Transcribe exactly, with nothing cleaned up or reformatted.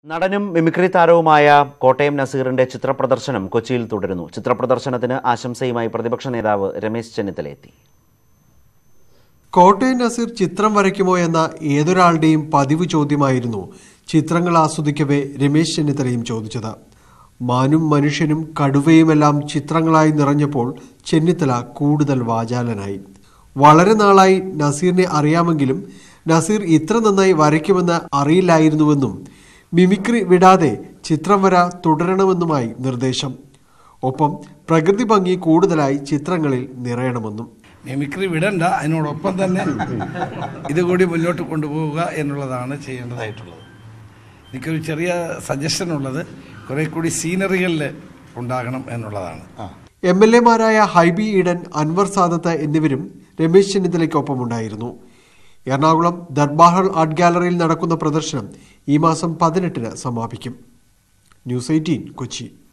നടനും മിമിക്രി താരവുമായ കോട്ടയം നസീറിന്റെ ചിത്രപ്രദർശനം കൊച്ചിയിൽ തുടരുന്നു. ചിത്രപ്രദർശനത്തിന് ആശംസയുമായി പ്രതിപക്ഷ നേതാവ് രമേശ് ചെന്നിത്തല എത്തി. കോട്ടയം നസീർ ചിത്രം വരയ്ക്കുമോ എന്ന ഏതൊരാളുടെയും പതിവ് ചോദ്യമായിരുന്നു ചിത്രങ്ങൾ ആസ്വദിക്കവേ രമേശ് ചെന്നിത്തലയും ചോദിച്ചത്. മാനും മനുഷ്യനും കടുവയുമെല്ലാം ചിത്രങ്ങളായി നിറഞ്ഞപ്പോൾ ചെന്നിത്തല കൂടുതൽ വാചാലനായി. വളരെ നാളായി നസീറിനെ അറിയാമെങ്കിലും നസീർ ഇത്ര നന്നായി വരയ്ക്കുമെന്ന് അറിയില്ലായിരുന്നുവെന്നും മിമിക്രി വിടാതെ ചിത്രം വര തുടരണമെന്നുമായി നിർദ്ദേശം. ഒപ്പം പ്രകൃതി ഭംഗി കൂടുതലായി ചിത്രങ്ങളിൽ നിറയണമെന്നും. മിമിക്രി വിടണ്ട, അതിനോടൊപ്പം തന്നെ ഇതുകൂടി മുന്നോട്ട് കൊണ്ടുപോവുക എന്നുള്ളതാണ് ചെയ്യേണ്ടതായിട്ടുള്ളത്. എനിക്കൊരു ചെറിയ സജഷൻ ഉള്ളത് കുറെ കൂടി സീനറികളിൽ ഉണ്ടാകണം എന്നുള്ളതാണ്. എം എൽ എമാരായ ഹൈബി ഈഡൻ, അൻവർ സാദത്ത് എന്നിവരും രമേശ് ചെന്നിത്തലയ്ക്കൊപ്പം ഉണ്ടായിരുന്നു. എറണാകുളം ദർബാർ ഹാൾ ആർട്ട് ഗാലറിയിൽ നടക്കുന്ന പ്രദർശനം ഈ മാസം പതിനെട്ടിന് സമാപിക്കും. News eighteen Kochi.